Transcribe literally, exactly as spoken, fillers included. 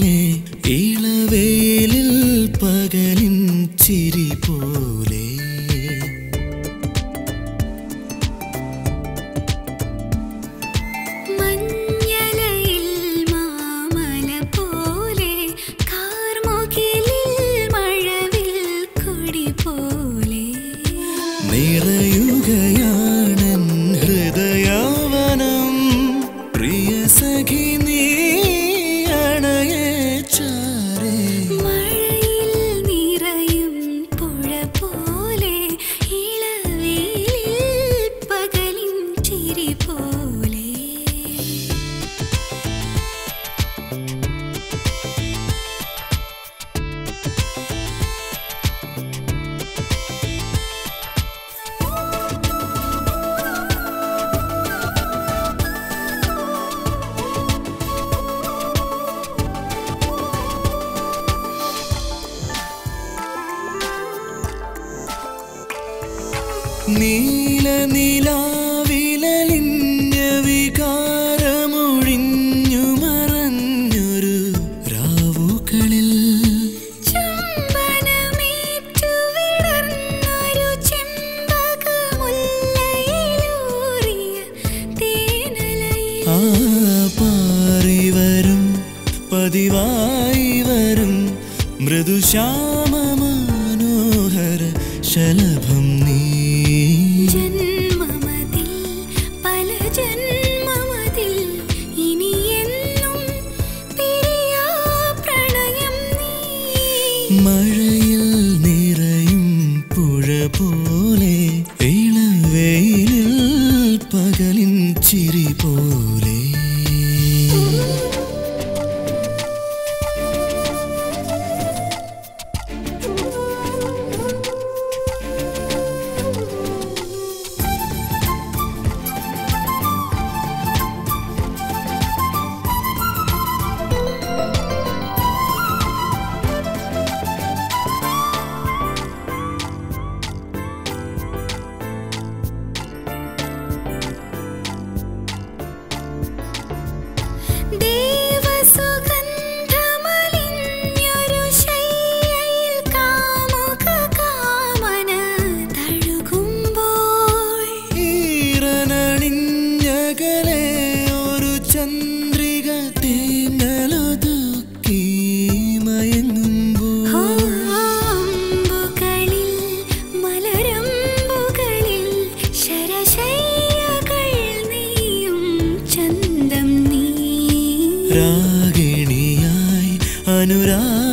ഇളവേലിൽ പകലിൻ ചിരി പോലെ നിറയുകയാണൻ ഹൃദയവനം പ്രിയ സഖി നീ അണയെ ചാരേ മഴയിൽ നിറയും പുഴ പോലെ ഇളവേലിൽ പകലിൻ ചിരി പോലെ നീല നിലാവിലലിഞ്ഞ വികാരമൊഴിഞ്ഞു മറഞ്ഞൊരു രാവുകളിൽ ചുംബനമേറ്റു വിടർന്നൊരു ചെമ്പകമുല്ലയിലൂറിയ തേനലയിൽ ആ പാറി വരും പതിവായി വരും മൃദുശ്യാമ മനോഹര ശലഭം നീ ജന്മമതിൽ പല ജന്മമതിൽ ഇനിയെന്നും പിരിയാ പ്രണയം നീ മഴയിൽ നിറയും പുഴ പോലെ ഇളവേലിൽ പകലിൻ ചിരി പോലെ ദേവസുഗന്ധമലിഞ്ഞൊരു ശയ്യയിൽ കാമുക കാമന തഴുകുമ്പോൾ ഈറനണിഞ്ഞകലെ ഒരു ചന്ദ്രിക തേങ്ങലൊതുക്കി മയങ്ങുമ്പോൾ അമ്പുകളിൽ മലരമ്പുകളിൽ ശരശയ്യകൾ നീയും ചന്തം നീ രാഗിണിയായി അനുരാ